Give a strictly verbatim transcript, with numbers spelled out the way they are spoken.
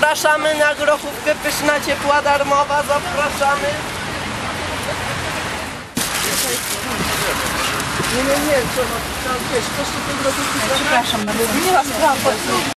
Zapraszamy na grochówkę, pyszna, ciepła, darmowa, zapraszamy. Nie, nie, nie, co, no, wiesz, po prostu tej grochówki... Przepraszam, nie ma sprawy.